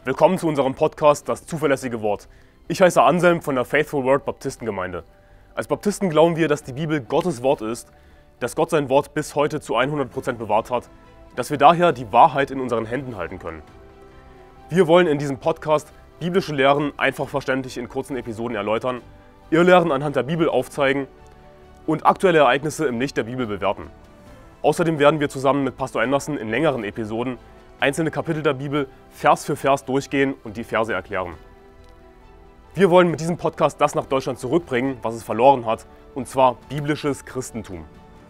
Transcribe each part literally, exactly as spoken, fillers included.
Willkommen zu unserem Podcast Das zuverlässige Wort. Ich heiße Anselm von der Faithful Word Baptistengemeinde. Als Baptisten glauben wir, dass die Bibel Gottes Wort ist, dass Gott sein Wort bis heute zu hundert Prozent bewahrt hat, dass wir daher die Wahrheit in unseren Händen halten können. Wir wollen in diesem Podcast biblische Lehren einfach verständlich in kurzen Episoden erläutern, Irrlehren anhand der Bibel aufzeigen und aktuelle Ereignisse im Licht der Bibel bewerten. Außerdem werden wir zusammen mit Pastor Anderson in längeren Episoden einzelne Kapitel der Bibel Vers für Vers durchgehen und die Verse erklären. Wir wollen mit diesem Podcast das nach Deutschland zurückbringen, was es verloren hat, und zwar biblisches Christentum.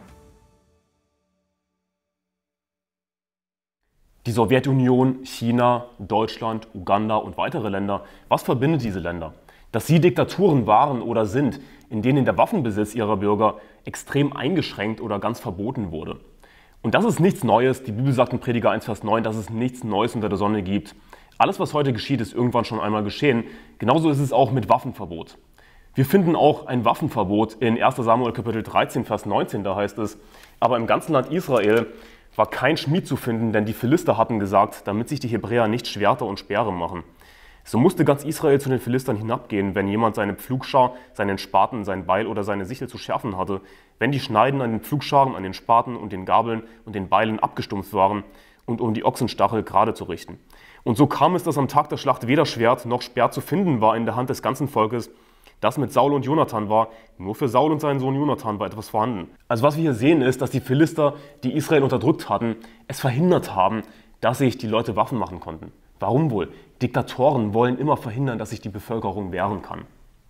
Die Sowjetunion, China, Deutschland, Uganda und weitere Länder, was verbindet diese Länder? Dass sie Diktaturen waren oder sind, in denen der Waffenbesitz ihrer Bürger extrem eingeschränkt oder ganz verboten wurde. Und das ist nichts Neues. Die Bibel sagt in Prediger eins, Vers neun, dass es nichts Neues unter der Sonne gibt. Alles, was heute geschieht, ist irgendwann schon einmal geschehen. Genauso ist es auch mit Waffenverbot. Wir finden auch ein Waffenverbot in erster Samuel Kapitel dreizehn, Vers neunzehn. Da heißt es, aber im ganzen Land Israel war kein Schmied zu finden, denn die Philister hatten gesagt, damit sich die Hebräer nicht Schwerter und Speere machen. So musste ganz Israel zu den Philistern hinabgehen, wenn jemand seine Pflugschar, seinen Spaten, sein Beil oder seine Sichel zu schärfen hatte, wenn die Schneiden an den Pflugscharen, an den Spaten und den Gabeln und den Beilen abgestumpft waren und um die Ochsenstachel gerade zu richten. Und so kam es, dass am Tag der Schlacht weder Schwert noch Speer zu finden war in der Hand des ganzen Volkes. Das mit Saul und Jonathan war, nur für Saul und seinen Sohn Jonathan war etwas vorhanden. Also was wir hier sehen ist, dass die Philister, die Israel unterdrückt hatten, es verhindert haben, dass sich die Leute Waffen machen konnten. Warum wohl? Diktatoren wollen immer verhindern, dass sich die Bevölkerung wehren kann.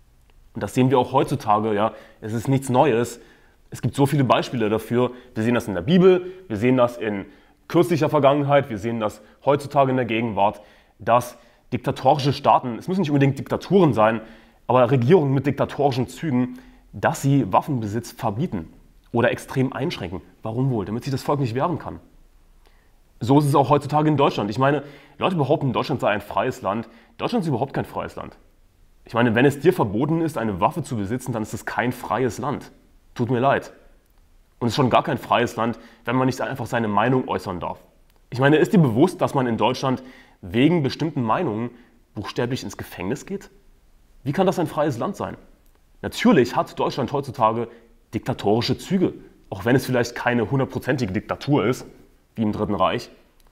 Und das sehen wir auch heutzutage. Ja, es ist nichts Neues. Es gibt so viele Beispiele dafür. Wir sehen das in der Bibel, wir sehen das in kürzlicher Vergangenheit, wir sehen das heutzutage in der Gegenwart, dass diktatorische Staaten, es müssen nicht unbedingt Diktaturen sein, aber Regierungen mit diktatorischen Zügen, dass sie Waffenbesitz verbieten oder extrem einschränken. Warum wohl? Damit sich das Volk nicht wehren kann. So ist es auch heutzutage in Deutschland. Ich meine, Leute behaupten, Deutschland sei ein freies Land. Deutschland ist überhaupt kein freies Land. Ich meine, wenn es dir verboten ist, eine Waffe zu besitzen, dann ist es kein freies Land. Tut mir leid. Und es ist schon gar kein freies Land, wenn man nicht einfach seine Meinung äußern darf. Ich meine, ist dir bewusst, dass man in Deutschland wegen bestimmten Meinungen buchstäblich ins Gefängnis geht? Wie kann das ein freies Land sein? Natürlich hat Deutschland heutzutage diktatorische Züge, auch wenn es vielleicht keine hundertprozentige Diktatur ist, wie im Dritten Reich.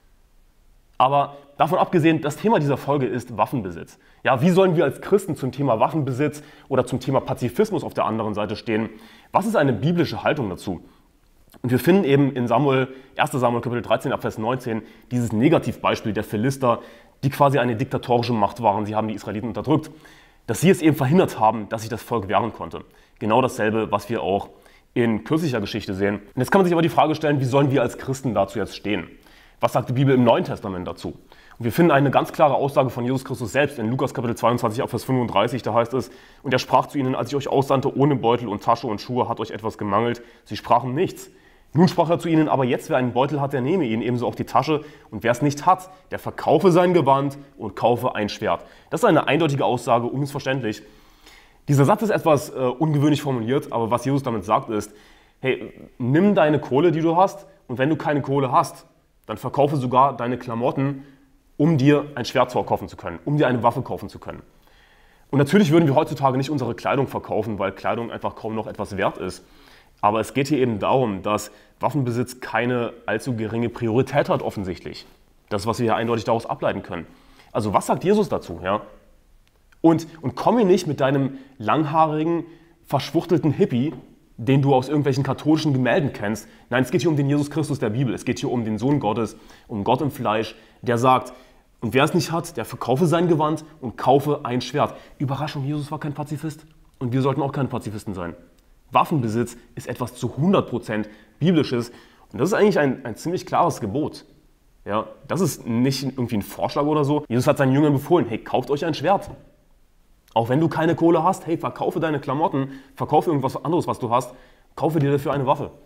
Aber davon abgesehen, das Thema dieser Folge ist Waffenbesitz. Ja, wie sollen wir als Christen zum Thema Waffenbesitz oder zum Thema Pazifismus auf der anderen Seite stehen? Was ist eine biblische Haltung dazu? Und wir finden eben in Samuel, erster Samuel Kapitel dreizehn, Vers neunzehn, dieses Negativbeispiel der Philister, die quasi eine diktatorische Macht waren. Sie haben die Israeliten unterdrückt, dass sie es eben verhindert haben, dass sich das Volk wehren konnte. Genau dasselbe, was wir auch in kürzlicher Geschichte sehen. Und jetzt kann man sich aber die Frage stellen, wie sollen wir als Christen dazu jetzt stehen? Was sagt die Bibel im Neuen Testament dazu? Und wir finden eine ganz klare Aussage von Jesus Christus selbst in Lukas Kapitel zweiundzwanzig, Vers fünfunddreißig, da heißt es, und er sprach zu ihnen, als ich euch aussandte ohne Beutel und Tasche und Schuhe, hat euch etwas gemangelt. Sie sprachen nichts. Nun sprach er zu ihnen, aber jetzt, wer einen Beutel hat, der nehme ihn, ebenso auch die Tasche, und wer es nicht hat, der verkaufe sein Gewand und kaufe ein Schwert. Das ist eine eindeutige Aussage, unmissverständlich. Dieser Satz ist etwas äh, ungewöhnlich formuliert, aber was Jesus damit sagt ist, hey, nimm deine Kohle, die du hast, und wenn du keine Kohle hast, dann verkaufe sogar deine Klamotten, um dir ein Schwert kaufen zu können, um dir eine Waffe kaufen zu können. Und natürlich würden wir heutzutage nicht unsere Kleidung verkaufen, weil Kleidung einfach kaum noch etwas wert ist. Aber es geht hier eben darum, dass Waffenbesitz keine allzu geringe Priorität hat offensichtlich. Das ist, was wir hier eindeutig daraus ableiten können. Also was sagt Jesus dazu? Ja? Und, und komm mir nicht mit deinem langhaarigen, verschwuchtelten Hippie, den du aus irgendwelchen katholischen Gemälden kennst. Nein, es geht hier um den Jesus Christus der Bibel. Es geht hier um den Sohn Gottes, um Gott im Fleisch, der sagt, und wer es nicht hat, der verkaufe sein Gewand und kaufe ein Schwert. Überraschung, Jesus war kein Pazifist und wir sollten auch keine Pazifisten sein. Waffenbesitz ist etwas zu hundert Prozent Biblisches und das ist eigentlich ein, ein ziemlich klares Gebot. Ja, das ist nicht irgendwie ein Vorschlag oder so. Jesus hat seinen Jüngern befohlen, hey, kauft euch ein Schwert. Auch wenn du keine Kohle hast, hey, verkaufe deine Klamotten, verkaufe irgendwas anderes, was du hast, kaufe dir dafür eine Waffe.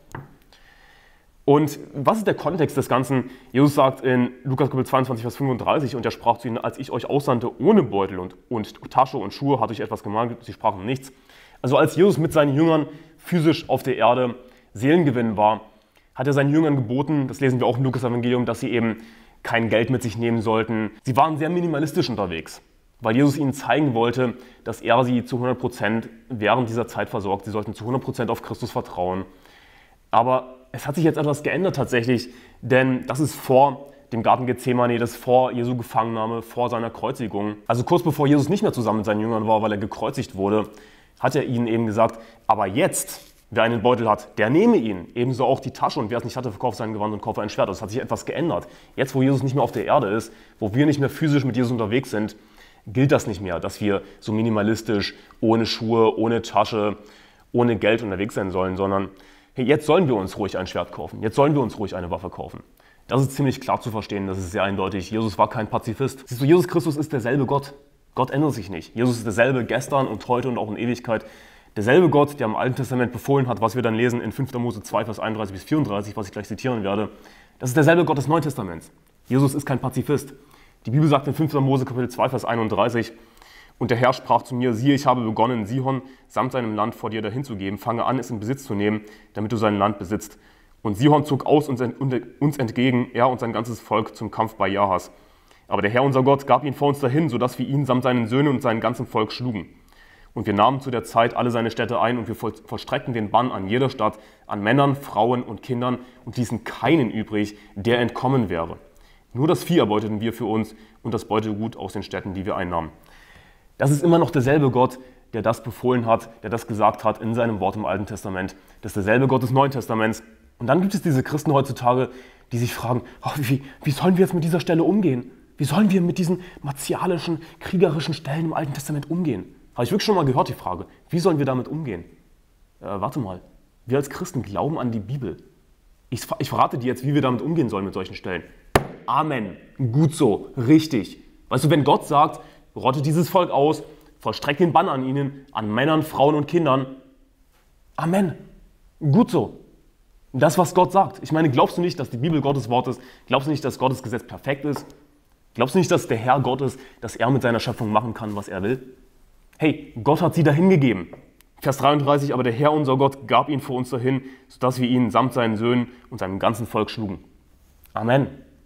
Und was ist der Kontext des Ganzen? Jesus sagt in Lukas Kapitel zweiundzwanzig, Vers fünfunddreißig, und er sprach zu ihnen, als ich euch aussandte ohne Beutel und, und Tasche und Schuhe, hat euch etwas gemangelt, sie sprachen nichts. Also als Jesus mit seinen Jüngern physisch auf der Erde Seelengewinn war, hat er seinen Jüngern geboten, das lesen wir auch im Lukas-Evangelium, dass sie eben kein Geld mit sich nehmen sollten. Sie waren sehr minimalistisch unterwegs, weil Jesus ihnen zeigen wollte, dass er sie zu hundert Prozent während dieser Zeit versorgt. Sie sollten zu hundert Prozent auf Christus vertrauen. Aber es hat sich jetzt etwas geändert tatsächlich, denn das ist vor dem Garten Gethsemane, das ist vor Jesu Gefangennahme, vor seiner Kreuzigung. Also kurz bevor Jesus nicht mehr zusammen mit seinen Jüngern war, weil er gekreuzigt wurde, hat er ihnen eben gesagt, aber jetzt, wer einen Beutel hat, der nehme ihn. Ebenso auch die Tasche, und wer es nicht hatte, verkaufe sein Gewand und kaufe ein Schwert. Also es hat sich etwas geändert. Jetzt, wo Jesus nicht mehr auf der Erde ist, wo wir nicht mehr physisch mit Jesus unterwegs sind, gilt das nicht mehr, dass wir so minimalistisch, ohne Schuhe, ohne Tasche, ohne Geld unterwegs sein sollen, sondern hey, jetzt sollen wir uns ruhig ein Schwert kaufen. Jetzt sollen wir uns ruhig eine Waffe kaufen. Das ist ziemlich klar zu verstehen, das ist sehr eindeutig. Jesus war kein Pazifist. Siehst du, Jesus Christus ist derselbe Gott. Gott ändert sich nicht. Jesus ist derselbe gestern und heute und auch in Ewigkeit. Derselbe Gott, der im Alten Testament befohlen hat, was wir dann lesen in fünfter Mose zwei, Vers einunddreißig bis vierunddreißig, was ich gleich zitieren werde. Das ist derselbe Gott des Neuen Testaments. Jesus ist kein Pazifist. Die Bibel sagt in fünfter Mose Kapitel zwei, Vers einunddreißig, und der Herr sprach zu mir, siehe, ich habe begonnen, Sihon samt seinem Land vor dir dahin zu geben. Fange an, es in Besitz zu nehmen, damit du sein Land besitzt. Und Sihon zog aus uns entgegen, er und sein ganzes Volk zum Kampf bei Jahas. Aber der Herr, unser Gott, gab ihn vor uns dahin, sodass wir ihn samt seinen Söhnen und seinem ganzen Volk schlugen. Und wir nahmen zu der Zeit alle seine Städte ein und wir vollstreckten den Bann an jeder Stadt, an Männern, Frauen und Kindern und ließen keinen übrig, der entkommen wäre. Nur das Vieh erbeuteten wir für uns und das Beutegut aus den Städten, die wir einnahmen. Das ist immer noch derselbe Gott, der das befohlen hat, der das gesagt hat in seinem Wort im Alten Testament. Das ist derselbe Gott des Neuen Testaments. Und dann gibt es diese Christen heutzutage, die sich fragen, oh, wie, wie sollen wir jetzt mit dieser Stelle umgehen? Wie sollen wir mit diesen martialischen, kriegerischen Stellen im Alten Testament umgehen? Habe ich wirklich schon mal gehört, die Frage. Wie sollen wir damit umgehen? Äh, warte mal, wir als Christen glauben an die Bibel. Ich, ich verrate dir jetzt, wie wir damit umgehen sollen mit solchen Stellen. Amen. Gut so. Richtig. Weißt du, wenn Gott sagt, rottet dieses Volk aus, vollstreckt den Bann an ihnen, an Männern, Frauen und Kindern. Amen. Gut so. Das, was Gott sagt. Ich meine, glaubst du nicht, dass die Bibel Gottes Wort ist? Glaubst du nicht, dass Gottes Gesetz perfekt ist? Glaubst du nicht, dass der Herr Gott ist, dass er mit seiner Schöpfung machen kann, was er will? Hey, Gott hat sie dahin gegeben. Vers dreiunddreißig, aber der Herr, unser Gott, gab ihn vor uns dahin, sodass wir ihn samt seinen Söhnen und seinem ganzen Volk schlugen. Amen.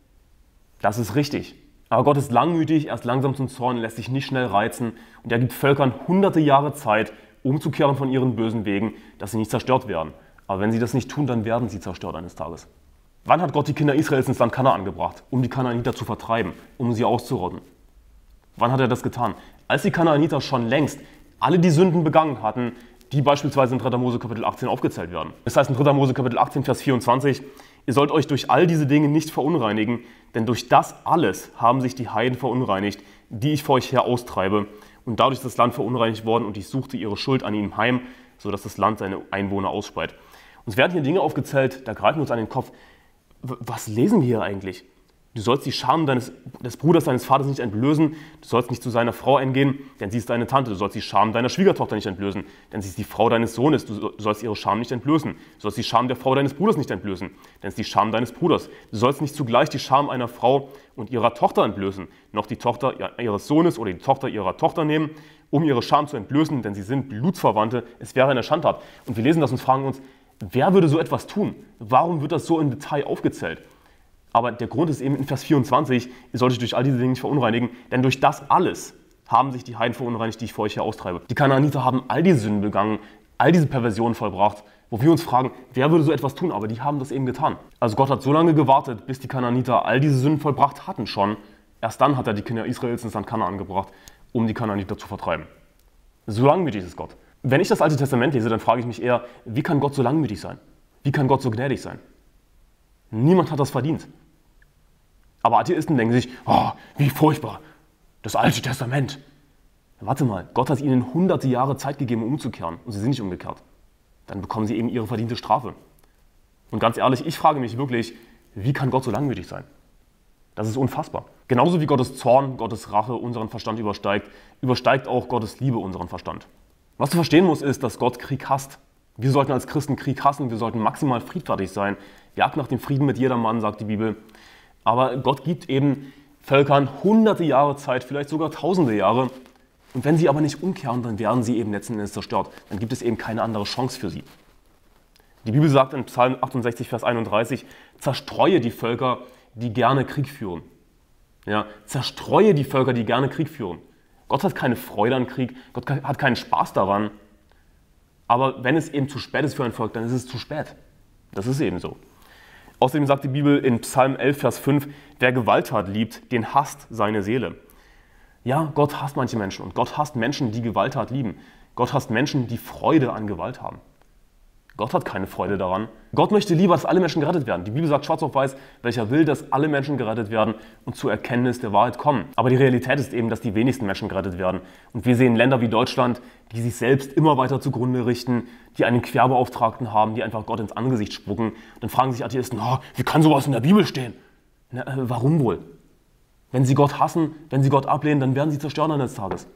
Das ist richtig. Aber Gott ist langmütig, er ist langsam zum Zorn, lässt sich nicht schnell reizen und er gibt Völkern hunderte Jahre Zeit, umzukehren von ihren bösen Wegen, dass sie nicht zerstört werden. Aber wenn sie das nicht tun, dann werden sie zerstört eines Tages. Wann hat Gott die Kinder Israels ins Land Kanaan gebracht? Um die Kanaaniter zu vertreiben, um sie auszurotten. Wann hat er das getan? Als die Kanaaniter schon längst alle die Sünden begangen hatten, die beispielsweise in dritter Mose Kapitel achtzehn aufgezählt werden. Das heißt in dritter Mose Kapitel achtzehn, Vers vierundzwanzig, ihr sollt euch durch all diese Dinge nicht verunreinigen, denn durch das alles haben sich die Heiden verunreinigt, die ich vor euch her austreibe. Und dadurch ist das Land verunreinigt worden und ich suchte ihre Schuld an ihnen heim, sodass das Land seine Einwohner ausspeit. Uns werden hier Dinge aufgezählt, da greifen wir uns an den Kopf. Was lesen wir hier eigentlich? Du sollst die Scham deines, des Bruders deines Vaters nicht entblößen, du sollst nicht zu seiner Frau eingehen, denn sie ist deine Tante. Du sollst die Scham deiner Schwiegertochter nicht entblößen, denn sie ist die Frau deines Sohnes. Du sollst ihre Scham nicht entblößen. Du sollst die Scham der Frau deines Bruders nicht entblößen, denn es ist die Scham deines Bruders. Du sollst nicht zugleich die Scham einer Frau und ihrer Tochter entblößen, noch die Tochter ihres Sohnes oder die Tochter ihrer Tochter nehmen, um ihre Scham zu entblößen, denn sie sind Blutsverwandte. Es wäre eine Schandtat. Und wir lesen das und fragen uns, wer würde so etwas tun? Warum wird das so im Detail aufgezählt? Aber der Grund ist eben in Vers vierundzwanzig, ihr sollt euch durch all diese Dinge nicht verunreinigen, denn durch das alles haben sich die Heiden verunreinigt, die ich für euch hier austreibe. Die Kanaaniter haben all diese Sünden begangen, all diese Perversionen vollbracht, wo wir uns fragen, wer würde so etwas tun? Aber die haben das eben getan. Also Gott hat so lange gewartet, bis die Kanaaniter all diese Sünden vollbracht hatten schon. Erst dann hat er die Kinder Israels ins Land Kanaan gebracht, um die Kanaaniter zu vertreiben. So langmütig ist Gott. Wenn ich das Alte Testament lese, dann frage ich mich eher, wie kann Gott so langmütig sein? Wie kann Gott so gnädig sein? Niemand hat das verdient. Aber Atheisten denken sich, oh, wie furchtbar, das Alte Testament. Warte mal, Gott hat ihnen hunderte Jahre Zeit gegeben, um umzukehren und sie sind nicht umgekehrt. Dann bekommen sie eben ihre verdiente Strafe. Und ganz ehrlich, ich frage mich wirklich, wie kann Gott so langmütig sein? Das ist unfassbar. Genauso wie Gottes Zorn, Gottes Rache unseren Verstand übersteigt, übersteigt auch Gottes Liebe unseren Verstand. Was du verstehen musst, ist, dass Gott Krieg hasst. Wir sollten als Christen Krieg hassen, wir sollten maximal friedfertig sein. Jagt nach dem Frieden mit jedermann, sagt die Bibel. Aber Gott gibt eben Völkern hunderte Jahre Zeit, vielleicht sogar tausende Jahre. Und wenn sie aber nicht umkehren, dann werden sie eben letzten Endes zerstört. Dann gibt es eben keine andere Chance für sie. Die Bibel sagt in Psalm achtundsechzig, Vers einunddreißig, zerstreue die Völker die gerne Krieg führen. Ja, zerstreue die Völker, die gerne Krieg führen. Gott hat keine Freude an Krieg, Gott hat keinen Spaß daran. Aber wenn es eben zu spät ist für ein Volk, dann ist es zu spät. Das ist eben so. Außerdem sagt die Bibel in Psalm elf, Vers fünf, wer Gewalttat liebt, den hasst seine Seele. Ja, Gott hasst manche Menschen und Gott hasst Menschen, die Gewalttat lieben. Gott hasst Menschen, die Freude an Gewalt haben. Gott hat keine Freude daran. Gott möchte lieber, dass alle Menschen gerettet werden. Die Bibel sagt schwarz auf weiß, welcher will, dass alle Menschen gerettet werden und zur Erkenntnis der Wahrheit kommen. Aber die Realität ist eben, dass die wenigsten Menschen gerettet werden. Und wir sehen Länder wie Deutschland, die sich selbst immer weiter zugrunde richten, die einen Querbeauftragten haben, die einfach Gott ins Angesicht spucken. Dann fragen sich Atheisten, oh, wie kann sowas in der Bibel stehen? Na, äh, warum wohl? Wenn sie Gott hassen, wenn sie Gott ablehnen, dann werden sie zerstört eines Tages.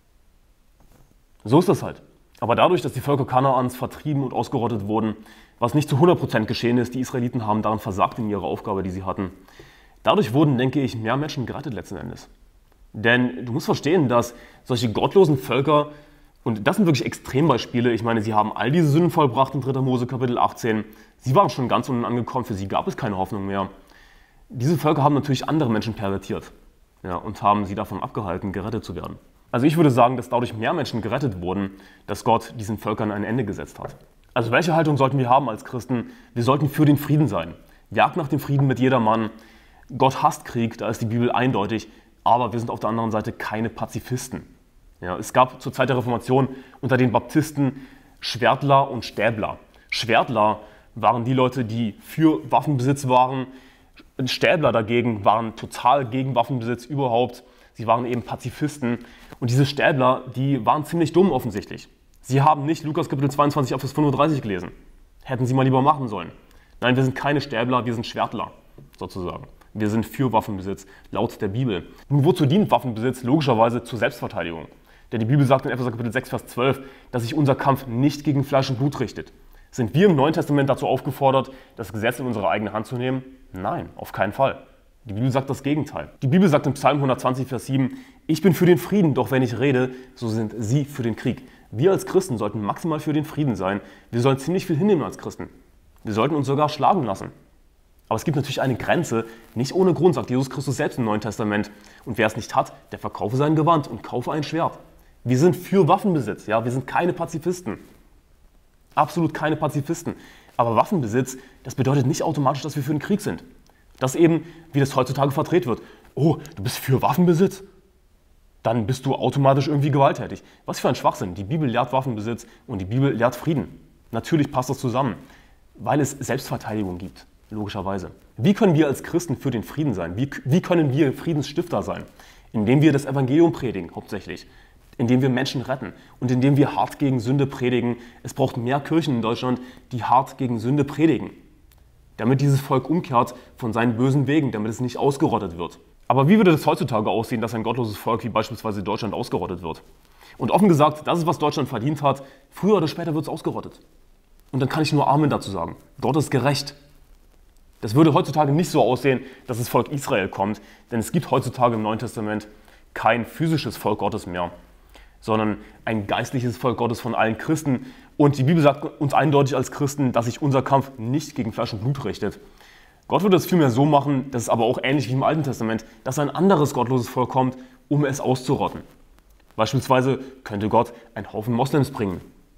So ist das halt. Aber dadurch, dass die Völker Kanaans vertrieben und ausgerottet wurden, was nicht zu hundert Prozent geschehen ist, die Israeliten haben daran versagt in ihrer Aufgabe, die sie hatten, dadurch wurden, denke ich, mehr Menschen gerettet letzten Endes. Denn du musst verstehen, dass solche gottlosen Völker, und das sind wirklich Extrembeispiele, ich meine, sie haben all diese Sünden vollbracht in dritter Mose Kapitel achtzehn, sie waren schon ganz unten angekommen, für sie gab es keine Hoffnung mehr. Diese Völker haben natürlich andere Menschen pervertiert, ja, und haben sie davon abgehalten, gerettet zu werden. Also ich würde sagen, dass dadurch mehr Menschen gerettet wurden, dass Gott diesen Völkern ein Ende gesetzt hat. Also welche Haltung sollten wir haben als Christen? Wir sollten für den Frieden sein. Jagd nach dem Frieden mit jedermann. Gott hasst Krieg, da ist die Bibel eindeutig, aber wir sind auf der anderen Seite keine Pazifisten. Ja, es gab zur Zeit der Reformation unter den Baptisten Schwärtler und Stäbler. Schwärtler waren die Leute, die für Waffenbesitz waren. Stäbler dagegen waren total gegen Waffenbesitz überhaupt. Sie waren eben Pazifisten. Und diese Stäbler, die waren ziemlich dumm offensichtlich. Sie haben nicht Lukas Kapitel zweiundzwanzig, Vers fünfunddreißig gelesen. Hätten sie mal lieber machen sollen. Nein, wir sind keine Stäbler, wir sind Schwärtler, sozusagen. Wir sind für Waffenbesitz, laut der Bibel. Nun, wozu dient Waffenbesitz? Logischerweise zur Selbstverteidigung. Denn die Bibel sagt in Epheser Kapitel sechs, Vers zwölf, dass sich unser Kampf nicht gegen Fleisch und Blut richtet. Sind wir im Neuen Testament dazu aufgefordert, das Gesetz in unsere eigene Hand zu nehmen? Nein, auf keinen Fall. Die Bibel sagt das Gegenteil. Die Bibel sagt in Psalm hundertzwanzig, Vers sieben, ich bin für den Frieden, doch wenn ich rede, so sind sie für den Krieg. Wir als Christen sollten maximal für den Frieden sein. Wir sollen ziemlich viel hinnehmen als Christen. Wir sollten uns sogar schlagen lassen. Aber es gibt natürlich eine Grenze, nicht ohne Grund, sagt Jesus Christus selbst im Neuen Testament. Und wer es nicht hat, der verkaufe sein Gewand und kaufe ein Schwert. Wir sind für Waffenbesitz, ja, wir sind keine Pazifisten. Absolut keine Pazifisten. Aber Waffenbesitz, das bedeutet nicht automatisch, dass wir für den Krieg sind. Das eben, wie das heutzutage verdreht wird. Oh, du bist für Waffenbesitz? Dann bist du automatisch irgendwie gewalttätig. Was für ein Schwachsinn. Die Bibel lehrt Waffenbesitz und die Bibel lehrt Frieden. Natürlich passt das zusammen, weil es Selbstverteidigung gibt, logischerweise. Wie können wir als Christen für den Frieden sein? Wie, wie können wir Friedensstifter sein? Indem wir das Evangelium predigen, hauptsächlich. Indem wir Menschen retten und indem wir hart gegen Sünde predigen. Es braucht mehr Kirchen in Deutschland, die hart gegen Sünde predigen. Damit dieses Volk umkehrt von seinen bösen Wegen, damit es nicht ausgerottet wird. Aber wie würde es heutzutage aussehen, dass ein gottloses Volk wie beispielsweise Deutschland ausgerottet wird? Und offen gesagt, das ist, was Deutschland verdient hat. Früher oder später wird es ausgerottet. Und dann kann ich nur Amen dazu sagen. Gott ist gerecht. Das würde heutzutage nicht so aussehen, dass das Volk Israel kommt, denn es gibt heutzutage im Neuen Testament kein physisches Volk Gottes mehr, sondern ein geistliches Volk Gottes von allen Christen. Und die Bibel sagt uns eindeutig als Christen, dass sich unser Kampf nicht gegen Fleisch und Blut richtet. Gott würde es vielmehr so machen, das ist aber auch ähnlich wie im Alten Testament, dass ein anderes gottloses Volk kommt, um es auszurotten. Beispielsweise könnte Gott einen Haufen Moslems bringen.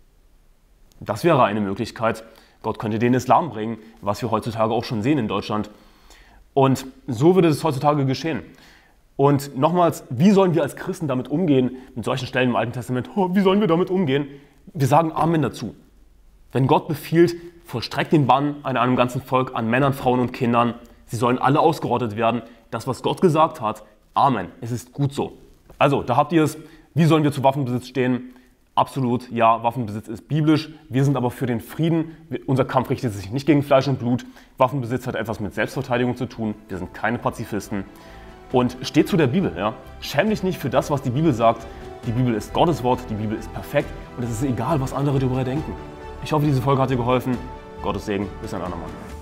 Das wäre eine Möglichkeit. Gott könnte den Islam bringen, was wir heutzutage auch schon sehen in Deutschland. Und so würde es heutzutage geschehen. Und nochmals, wie sollen wir als Christen damit umgehen, mit solchen Stellen im Alten Testament, oh, wie sollen wir damit umgehen? Wir sagen Amen dazu. Wenn Gott befiehlt, vollstreckt den Bann an einem ganzen Volk, an Männern, Frauen und Kindern, sie sollen alle ausgerottet werden, das, was Gott gesagt hat, Amen, es ist gut so. Also, da habt ihr es, wie sollen wir zu Waffenbesitz stehen? Absolut, ja, Waffenbesitz ist biblisch, wir sind aber für den Frieden, unser Kampf richtet sich nicht gegen Fleisch und Blut, Waffenbesitz hat etwas mit Selbstverteidigung zu tun, wir sind keine Pazifisten. Und steht zu der Bibel, ja. Schäm dich nicht für das, was die Bibel sagt. Die Bibel ist Gottes Wort, die Bibel ist perfekt und es ist egal, was andere darüber denken. Ich hoffe, diese Folge hat dir geholfen. Gottes Segen, bis ein andermal.